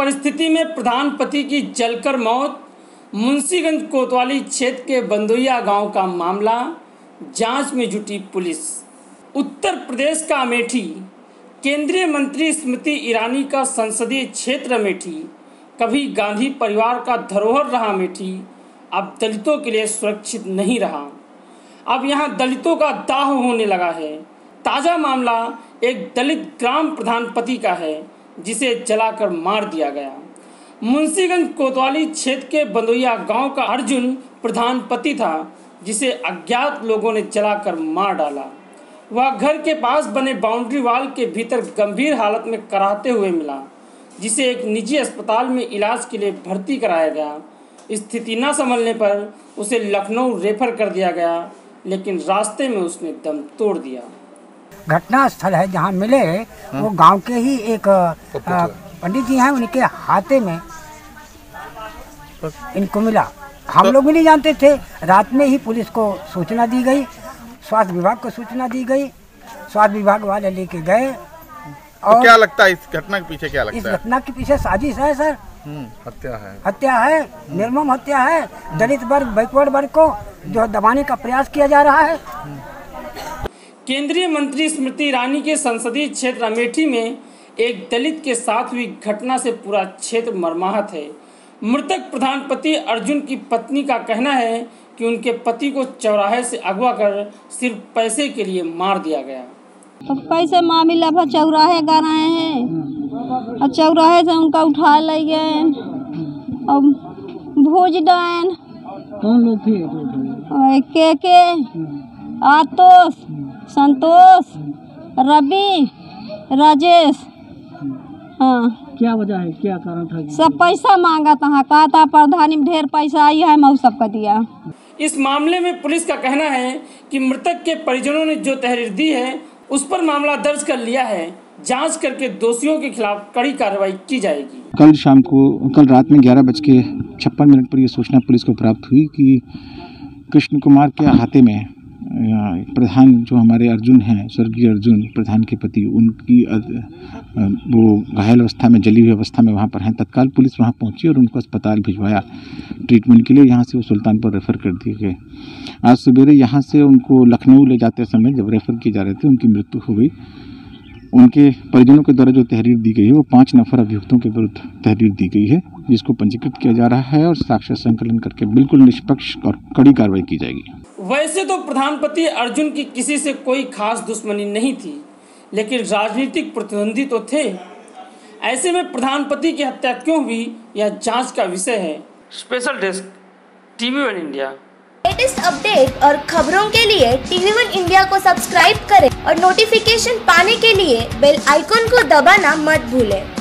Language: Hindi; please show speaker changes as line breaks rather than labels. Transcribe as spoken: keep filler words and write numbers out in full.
परिस्थिति में प्रधान पति की जलकर मौत। मुंशीगंज कोतवाली क्षेत्र के बंदोइया गांव का मामला, जांच में जुटी पुलिस। उत्तर प्रदेश का अमेठी। केंद्रीय मंत्री स्मृति ईरानी का संसदीय क्षेत्र अमेठी, कभी गांधी परिवार का धरोहर रहा अमेठी, अब दलितों के लिए सुरक्षित नहीं रहा। अब यहां दलितों का दाह होने लगा है। ताज़ा मामला एक दलित ग्राम प्रधान पति का है, जिसे जलाकर मार दिया गया। मुंशीगंज कोतवाली क्षेत्र के बंदोइया गांव का अर्जुन प्रधान पति था, जिसे अज्ञात लोगों ने जलाकर मार डाला। वह घर के पास बने बाउंड्री वॉल के भीतर गंभीर हालत में कराहते हुए मिला, जिसे एक निजी अस्पताल में इलाज के लिए भर्ती कराया गया। स्थिति न संभलने पर उसे लखनऊ रेफर कर दिया गया, लेकिन रास्ते में उसने दम तोड़ दिया।
घटना स्थल है जहाँ मिले, वो गांव के ही एक पंडित जी हैं, उनके हाथे में इनको मिला। हम लोग भी नहीं जानते थे। रात में ही पुलिस को सूचना दी गई, स्वास्थ्य विभाग को सूचना दी गई, स्वास्थ्य विभाग वाले लेके गए। और
तो क्या लगता है इस घटना के पीछे क्या लगता
इस
है?
इस घटना के पीछे साजिश है सर।
हत्या है
हत्या है, निर्मम हत्या है। दलित वर्ग, बैकवर्ड वर्ग को जो दबाने का प्रयास किया जा रहा है।
केंद्रीय मंत्री स्मृति ईरानी के संसदीय क्षेत्र अमेठी में एक दलित के साथ हुई घटना से पूरा क्षेत्र मर्माहत है। मृतक प्रधान पति अर्जुन की पत्नी का कहना है कि उनके पति को चौराहे से अगवा कर सिर्फ पैसे के लिए मार दिया गया।
तो पैसे मामिला पर चौराहे गा रहे हैं और चौराहे से उनका उठा ले गए और भोज डायन।
कौन लोग थे?
के के आतोष, संतोष, रवि, राजेश। हाँ,
क्या वजह है, क्या कारण था?
सब पैसा मांगा था, कहा था प्रधानी में ढेर पैसा आई है, मैं सबका दिया।
इस मामले में पुलिस का कहना है कि मृतक के परिजनों ने जो तहरीर दी है, उस पर मामला दर्ज कर लिया है। जांच करके दोषियों के खिलाफ कड़ी कार्रवाई की जाएगी।
कल शाम को, कल रात में ग्यारह बज के छप्पन मिनट पर यह सूचना पुलिस को प्राप्त हुई कि कृष्ण कुमार के अहाते में प्रधान जो हमारे अर्जुन हैं, स्वर्गीय अर्जुन प्रधान के पति, उनकी वो घायल अवस्था में, जली हुई अवस्था में वहाँ पर हैं। तत्काल पुलिस वहाँ पहुँची और उनको अस्पताल भिजवाया ट्रीटमेंट के लिए। यहाँ से वो सुल्तानपुर रेफ़र कर दिए गए। आज सवेरे यहाँ से उनको लखनऊ ले जाते समय जब रेफ़र किए जा रहे थे, उनकी मृत्यु हो गई। उनके परिजनों के द्वारा जो तहरीर दी गई है, वो पाँच नफर अभियुक्तों के विरुद्ध तहरीर दी गई है, जिसको पंजीकृत किया जा रहा है और साक्ष्य संकलन करके बिल्कुल निष्पक्ष और कड़ी कार्रवाई की जाएगी।
वैसे तो प्रधानपति अर्जुन की किसी से कोई खास दुश्मनी नहीं थी, लेकिन राजनीतिक प्रतिद्वंदी तो थे। ऐसे में प्रधानपति की हत्या क्यों हुई, यह जांच का विषय है। Special desk, TV one India.
Latest update और खबरों के लिए टीवी वन इंडिया को सब्सक्राइब करें और नोटिफिकेशन पाने के लिए बेल आइकॉन को दबाना मत भूलें।